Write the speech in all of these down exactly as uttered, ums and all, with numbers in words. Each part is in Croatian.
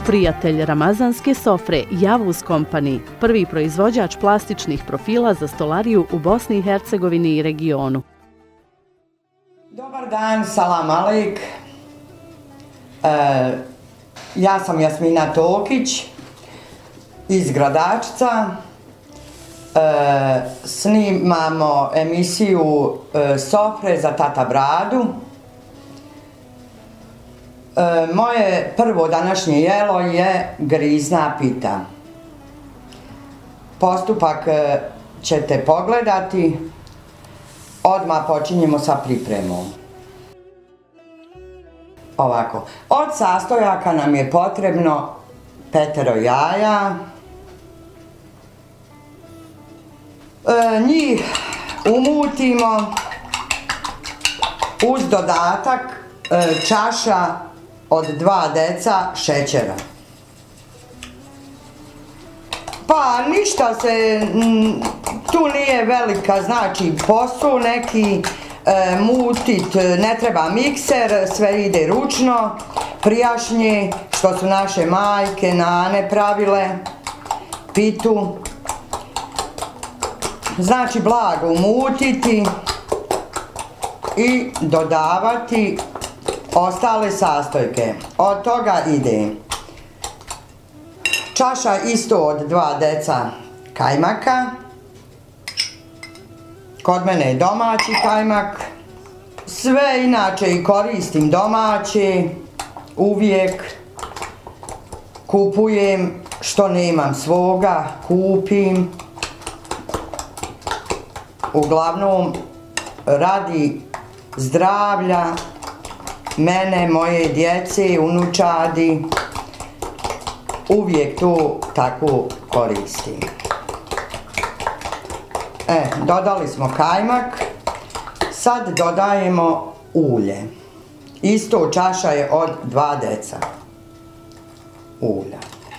Prijatelj ramazanske sofre Javuz Company, prvi proizvođač plastičnih profila za stolariju u Bosni i Hercegovini i regionu. Dobar dan, salam alejk. E, ja sam Jasmina Tokić iz Gradačca. E, snimamo emisiju e, Sofre za Tata Bradu. E, moje prvo današnje jelo je grizna pita. Postupak e, ćete pogledati. Odmah počinjemo sa pripremom. Ovako, od sastojaka nam je potrebno petero jaja. E, njih umutimo uz dodatak e, čaša od dva deca šećera. Pa ništa se, m, tu nije velika, znači posao neki, e, mutit, ne treba mikser, sve ide ručno, prijašnje, što su naše majke, nane pravile, pitu. Znači blago umutiti i dodavati ostale sastojke. Od toga ide čaša isto od dva deca kajmaka. Kod mene je domaći kajmak. Sve inače i koristim domaće. Uvijek kupujem, što nemam svoga, kupim. Uglavnom radi zdravlja mene, moje djece, unučadi. Uvijek to tako koristim. E, dodali smo kajmak. Sad dodajemo ulje. Isto čaša je od dva deca ulja.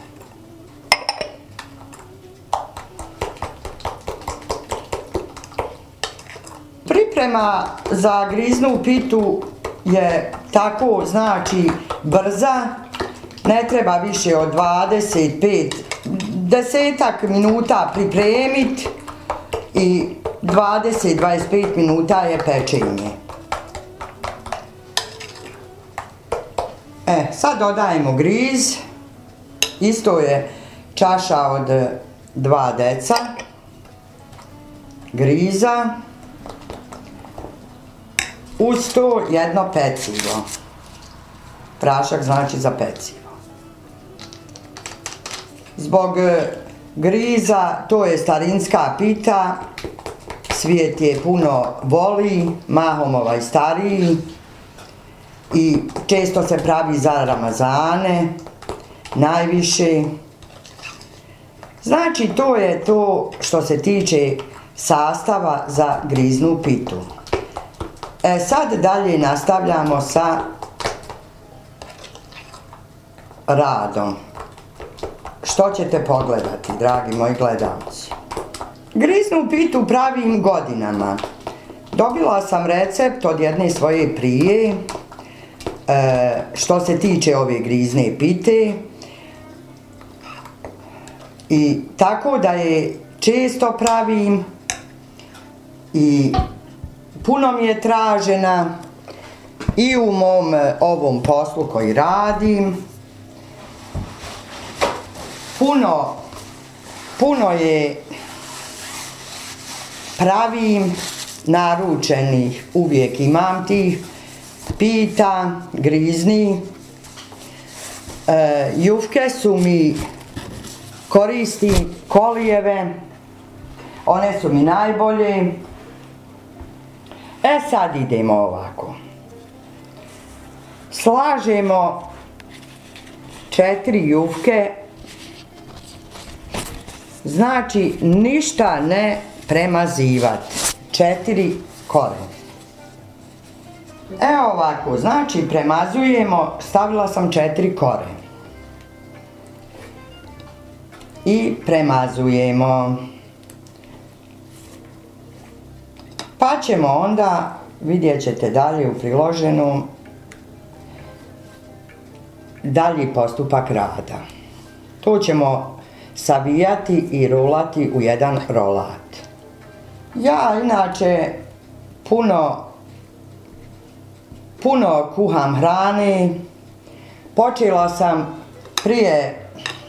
Priprema za griznu pitu je tako, znači, brza. Ne treba više od dvadeset pet, desetak minuta pripremiti i dvadeset do dvadeset pet minuta je pečenje. E, sad dodajemo griz. Isto je čaša od dva deca griza. Uz to jedno pecivo. Prašak znači za pecivo. Zbog griza, to je starinska pita, svijet je puno voli, mahom ovaj stariji, i često se pravi za Ramazane, najviše. Znači, to je to što se tiče sastava za griznu pitu. E, sad dalje nastavljamo sa radom. Što ćete pogledati, dragi moji gledalci? Griznu pitu pravim godinama. Dobila sam recept od jedne svoje prije, e, što se tiče ove grizne pite. I tako da je često pravim i puno mi je tražena i u mom ovom poslu koji radim. Puno, puno je pravim naručenih, uvijek imam tih pita, grizni. E, jufke su mi, koristim kolijeve, one su mi najbolje. E sad idemo ovako. Slažemo četiri jufke. Znači, ništa ne premazivati. Četiri kore. Evo ovako, znači premazujemo, stavila sam četiri kore. I premazujemo. Pa ćemo onda, vidjet ćete dalje u priloženom, dalji postupak rada. Tu ćemo savijati i rulati u jedan rolat. Ja inače puno, puno kuham hrane. Počela sam prije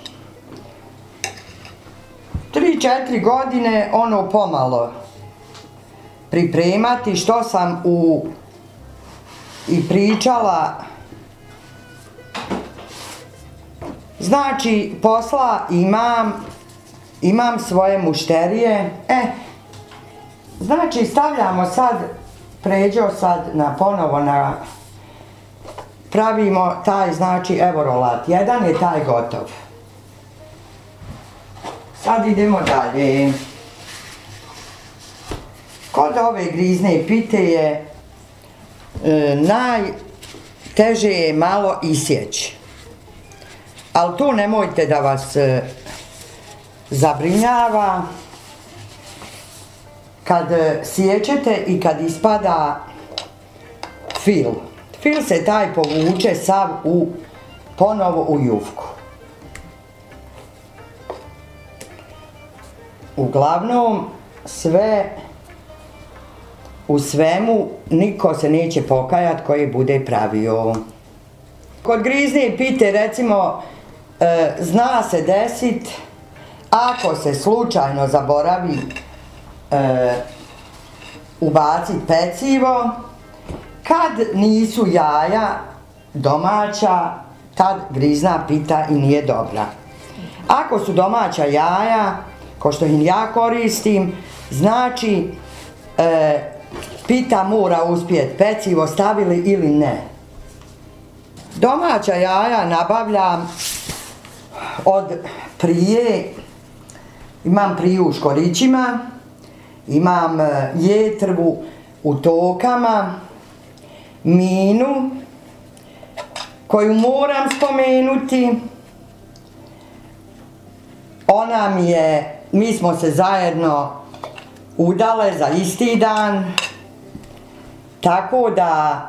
tri četiri godine ono pomalo pripremati što sam u i pričala. Znači posla imam, imam svoje mušterije. E, znači stavljamo sad, pređo sad na ponovo na, pravimo taj, znači evo rolat, jedan je taj gotov. Sad idemo dalje. Kod ove grizne pite je e, najteže je malo isjeći. Ali tu nemojte da vas e, zabrinjava. Kad e, sjećete i kad ispada fil. Fil se taj povuče sav u, ponovo u jufku. Uglavnom, sve, u svemu, niko se neće pokajati koji bude pravio. Kod grizne pite, recimo, e, zna se desit, ako se slučajno zaboravi e, ubaciti pecivo, kad nisu jaja domaća, tad grizna pita i nije dobra. Ako su domaća jaja, ko što ih ja koristim, znači e, pita mora uspjeti, pecivo stavili ili ne. Domaća jaja nabavljam od prije, imam priju u škorićima, imam jetrvu u tokama, minu, koju moram spomenuti. Ona mi je, mi smo se zajedno udale za isti dan, tako da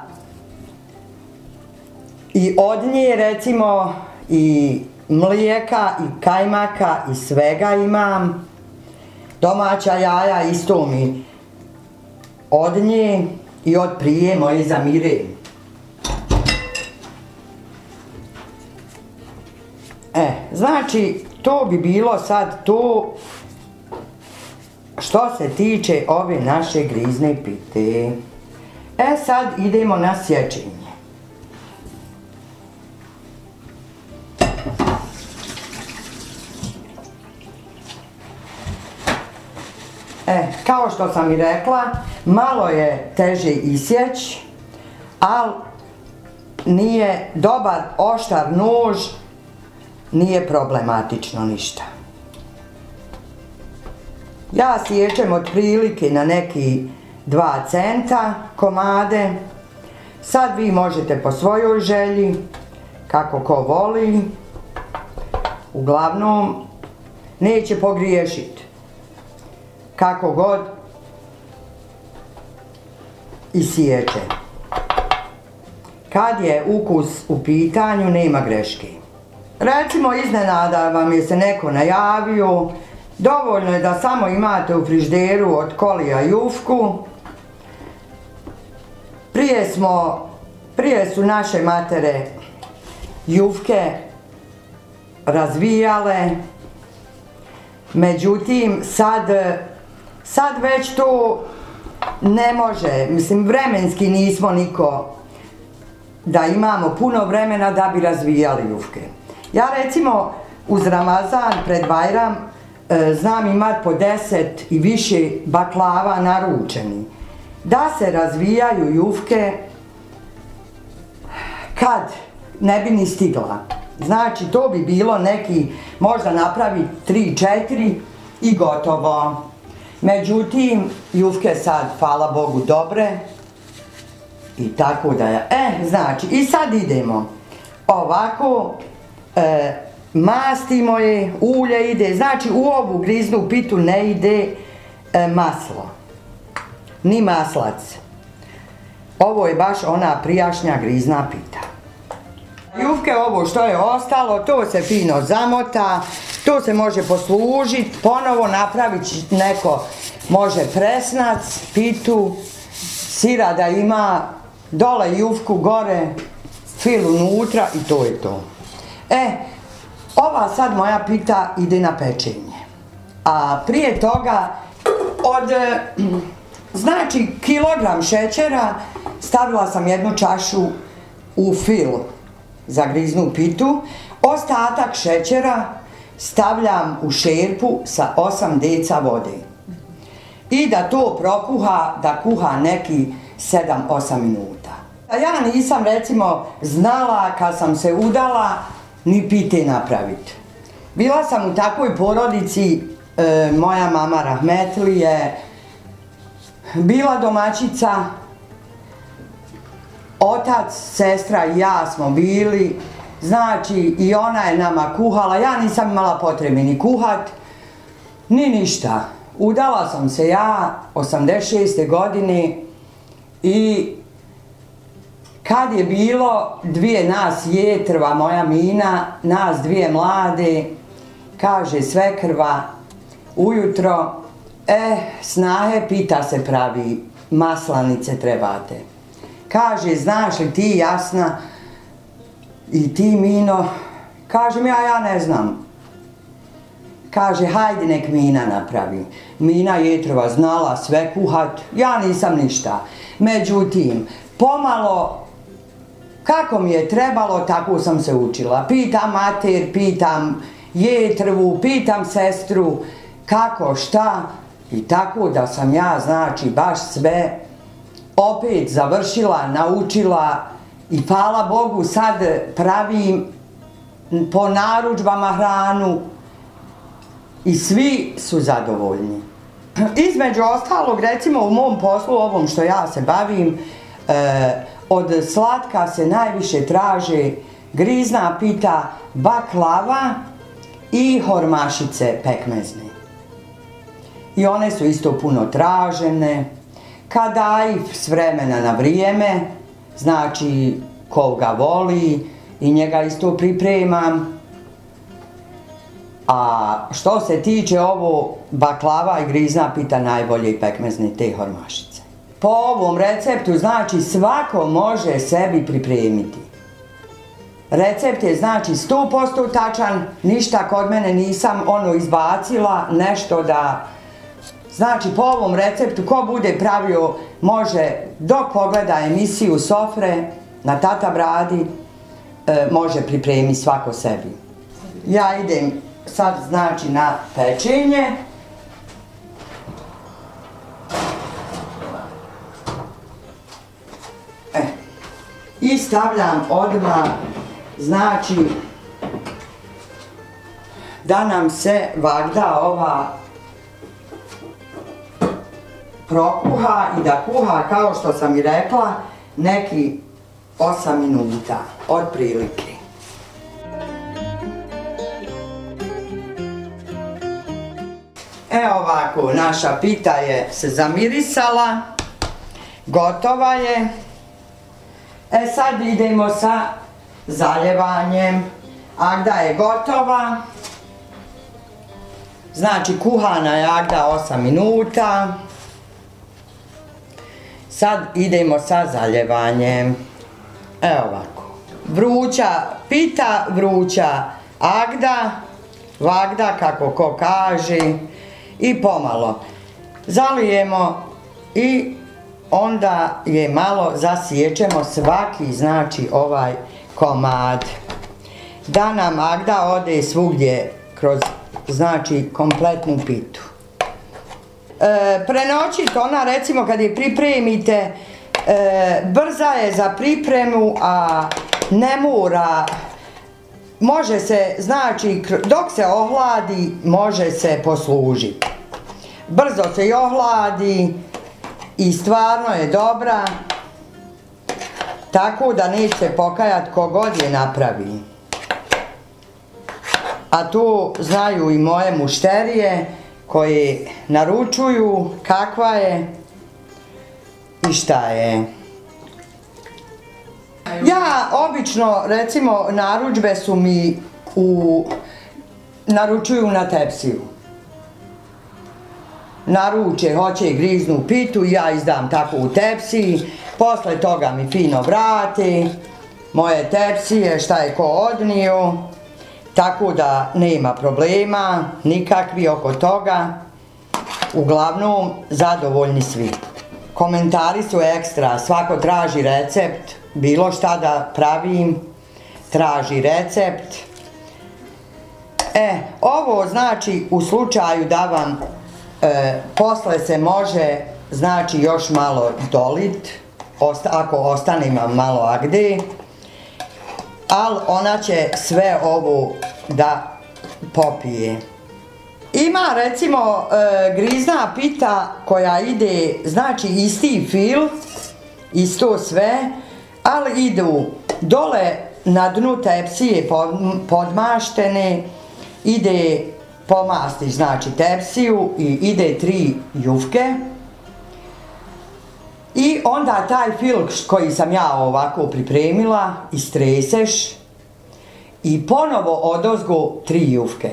i od nje recimo i mlijeka i kajmaka i svega imam. Domaća jaja isto mi od nje i od prije moje zamire. E, znači to bi bilo sad to što se tiče ove naše grizne pite. E sad idemo na sječenje. E, kao što sam i rekla, malo je teže isjeć, ali nije dobar oštar nož, nije problematično ništa. Ja sječem otprilike na neki dva centa komade. Sad vi možete po svojoj želji, kako ko voli. Uglavnom, neće pogriješiti. Kako god i sječe. Kad je ukus u pitanju, nema greške. Recimo iznenada vam je se neko najavio, dovoljno je da samo imate u frižderu od kolija jufku. Prije smo, prije su naše matere jufke razvijale, međutim sad, sad već to ne može, mislim vremenski nismo niko da imamo puno vremena da bi razvijali jufke. Ja recimo uz Ramazan pred Bajram e, znam imat po deset i više baklava naručeni. Da se razvijaju jufke kad ne bi ni stigla. Znači to bi bilo neki, možda napravi tri četiri i gotovo. Međutim, jufke sad, hvala Bogu, dobre. I tako da je, e, znači, i sad idemo. Ovako, e, mastimo je, ulje ide, znači u ovu griznu pitu ne ide e, maslo. Ni maslac. Ovo je baš ona prijašnja grizna pita. Jufke, ovo što je ostalo, to se fino zamota, to se može poslužiti, ponovo napraviti neko, može presnac, pitu, sira da ima, dole jufku, gore, fil unutra i to je to. E, ova sad moja pita ide na pečenje. A prije toga, od, znači, kilogram šećera stavila sam jednu čašu u fil za griznu pitu, ostatak šećera stavljam u šerpu sa osam deca vode i da to prokuha, da kuha neki sedam osam minuta. Ja nisam recimo znala kad sam se udala ni pite napraviti. Bila sam u takvoj porodici, e, moja mama rahmetli je bila domaćica, otac, sestra i ja smo bili, znači i ona je nama kuhala, ja nisam imala potrebe ni kuhat, ni ništa. Udala sam se ja osamdeset šeste godine i kad je bilo dvije nas jetrva, moja Mina, nas dvije mlade, kaže svekrva ujutro, e, snahe pita se pravi, maslanice trebate. Kaže, znaš li ti Jasna i ti Mino? Kažem ja, ja ne znam. Kaže, hajde nek Mina napravi. Mina jetrova znala sve kuhat, ja nisam ništa. Međutim, pomalo, kako mi je trebalo, tako sam se učila. Pitam mater, pitam jetrvu, pitam sestru, kako, šta. I tako da sam ja, znači, baš sve opet završila, naučila i hvala Bogu sad pravim po narudžbama hranu i svi su zadovoljni. Između ostalog, recimo u mom poslu, ovom što ja se bavim, eh, od slatka se najviše traže grizna pita, baklava i hormašice pekmezne. I one su isto puno tražene. Kadajif s vremena na vrijeme, znači ko ga voli i njega isto pripremam. A što se tiče ovo baklava i grizna pita, najbolje i pekmezne te hormašice. Po ovom receptu, znači, svako može sebi pripremiti. Recept je, znači, sto posto tačan, ništa kod mene nisam ono izbacila, nešto da... Znači, po ovom receptu, ko bude pravio, može, dok pogleda emisiju Sofre na Tata Bradi, e, može pripremiti svako sebi. Ja idem sad, znači, na pečenje. E, i stavljam odmah, znači, da nam se vagda ova prokuha i da kuha, kao što sam i rekla, neki osam minuta, otprilike. Evo ovako, naša pita je se zamirisala, gotova je. E sad idemo sa zaljevanjem. Agda je gotova. Znači, kuhana je Agda osam minuta. Sad idemo sa zaljevanjem. Evo ovako. Vruća pita, vruća Agda, vagda kako ko kaže i pomalo. Zalijemo i onda je malo zasiječemo svaki, znači, ovaj komad. Da nam Agda ode svugdje kroz, znači, kompletnu pitu. E, prenoćit ona, recimo, kad je pripremite, e, brza je za pripremu, a ne mora, može se, znači, dok se ohladi, može se poslužiti. Brzo se i ohladi i stvarno je dobra, tako da neće pokajati kogod je napravi. A tu znaju i moje mušterije koje naručuju kakva je i šta je. Ja obično, recimo, narudžbe su mi u... naručuju na tepsiju. Naruče, hoće griznu pitu, ja izdam tako u tepsiji, posle toga mi fino vrati moje tepsije, šta je ko odnio, tako da nema problema nikakvi oko toga. Uglavnom, zadovoljni svi. Komentari su ekstra, svako traži recept, bilo šta da pravim, traži recept. E, ovo znači u slučaju da vam e, posle se može, znači još malo dolit, osta, ako ostane vam malo agde, ali ona će sve ovo da popije. Ima recimo e, grizna pita koja ide, znači isti fil, isto sve, ali idu dole na dnu tepsije podmaštene, ide pomasti, znači tepsiju i ide tri jufke i onda taj fil koji sam ja ovako pripremila istreseš i ponovo odozgo tri jufke.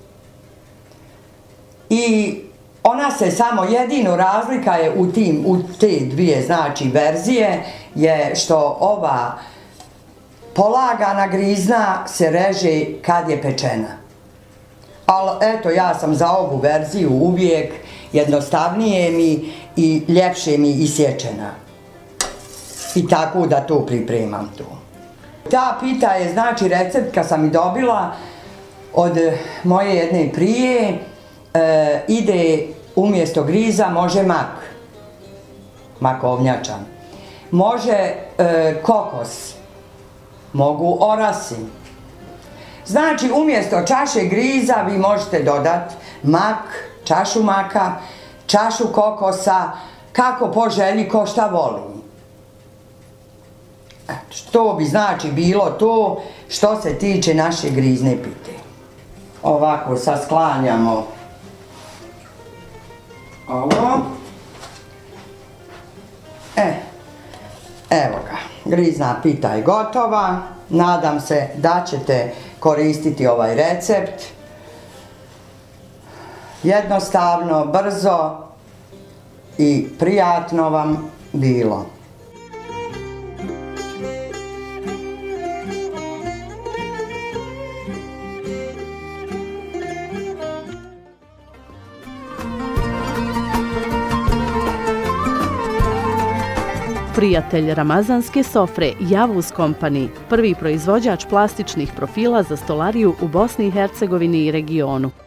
I ona se samo, jedino razlika je u tim, u te dvije, znači, verzije, je što ova polagana grizna se reže kad je pečena. Ali eto, ja sam za ovu verziju uvijek, jednostavnije mi i ljepše mi isječena. I tako da to pripremam tu. Ta pita je, znači, recept kad sam i dobila od moje jedne prije, E, ide umjesto griza može mak, makovnjačan, može e, kokos, mogu orasi. Znači umjesto čaše griza vi možete dodati mak, čašu maka, čašu kokosa, kako po želji ko šta voli. Što bi znači bilo to što se tiče naše grizne pite. Ovako sad sklanjamo ovo. E, evo ga, grizna pita je gotova. Nadam se da ćete koristiti ovaj recept. Jednostavno, brzo i prijatno vam bilo. Prijatelj ramazanske sofre Javuz Company, prvi proizvođač plastičnih profila za stolariju u Bosni i Hercegovini i regionu.